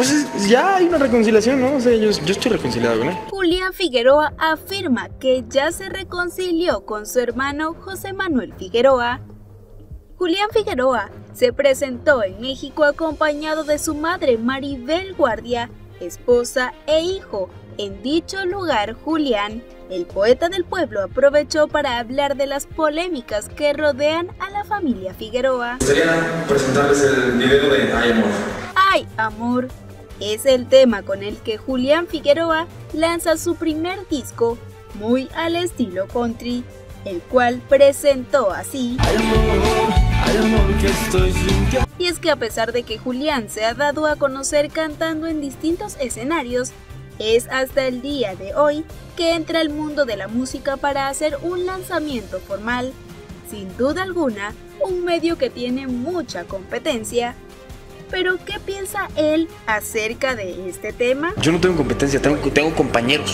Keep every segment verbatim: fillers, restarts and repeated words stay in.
Pues es- ya hay una reconciliación, ¿no? O sea, yo, yo estoy reconciliado con él. Julián Figueroa afirma que ya se reconcilió con su hermano José Manuel Figueroa. Julián Figueroa se presentó en México acompañado de su madre Maribel Guardia, esposa e hijo. En dicho lugar, Julián, el poeta del pueblo, aprovechó para hablar de las polémicas que rodean a la familia Figueroa. Me gustaría presentarles el video de Ay Amor. ¡Ay, amor! Es el tema con el que Julián Figueroa lanza su primer disco, muy al estilo country, el cual presentó así. Ay, amor, ay, amor, que estoy sin ti. Y es que a pesar de que Julián se ha dado a conocer cantando en distintos escenarios, es hasta el día de hoy que entra al mundo de la música para hacer un lanzamiento formal. Sin duda alguna, un medio que tiene mucha competencia. Pero ¿qué piensa él acerca de este tema? Yo no tengo competencia, tengo, tengo compañeros.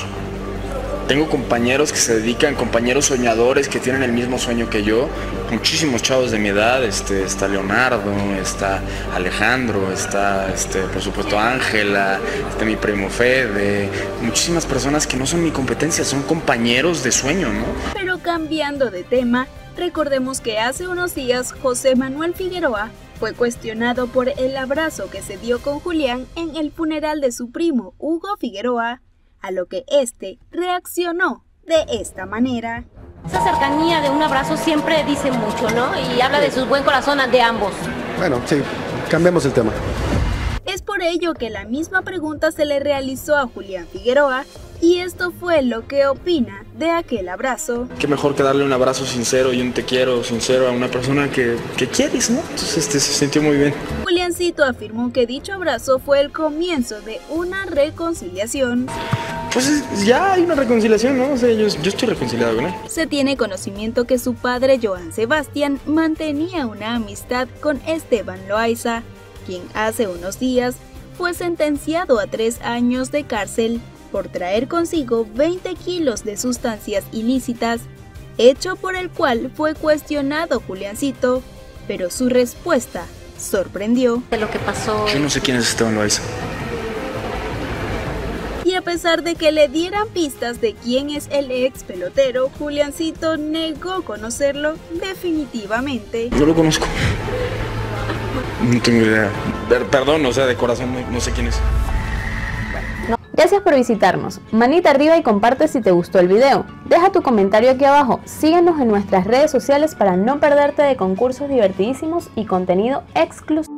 Tengo compañeros que se dedican, compañeros soñadores que tienen el mismo sueño que yo. Muchísimos chavos de mi edad, este, está Leonardo, está Alejandro, está este, por supuesto Ángela, está mi primo Fede. Muchísimas personas que no son mi competencia, son compañeros de sueño, ¿no? Pero cambiando de tema, recordemos que hace unos días José Manuel Figueroa fue cuestionado por el abrazo que se dio con Julián en el funeral de su primo Hugo Figueroa, a lo que este reaccionó de esta manera. Esa cercanía de un abrazo siempre dice mucho, ¿no? Y habla de su buen corazón de ambos. Bueno, sí, cambiamos el tema. Es por ello que la misma pregunta se le realizó a Julián Figueroa y esto fue lo que opina de aquel abrazo. Qué mejor que darle un abrazo sincero y un te quiero sincero a una persona que, que quieres, ¿no? Entonces este, se sintió muy bien. Juliancito afirmó que dicho abrazo fue el comienzo de una reconciliación. Pues es- ya hay una reconciliación, ¿no? O sea, yo, yo estoy reconciliado con él. Se tiene conocimiento que su padre Joan Sebastián mantenía una amistad con Esteban Loaiza, quien hace unos días fue sentenciado a tres años de cárcel por traer consigo veinte kilos de sustancias ilícitas, hecho por el cual fue cuestionado Juliancito, pero su respuesta sorprendió. De lo que pasó. Yo no sé quién es Esteban Loaiza. Y a pesar de que le dieran pistas de quién es el ex pelotero, Juliancito negó conocerlo definitivamente. No lo conozco. No tengo idea. Per- Perdón, o sea, de corazón no, no sé quién es. Gracias por visitarnos. Manita arriba y comparte si te gustó el video. Deja tu comentario aquí abajo. Síguenos en nuestras redes sociales para no perderte de concursos divertidísimos y contenido exclusivo.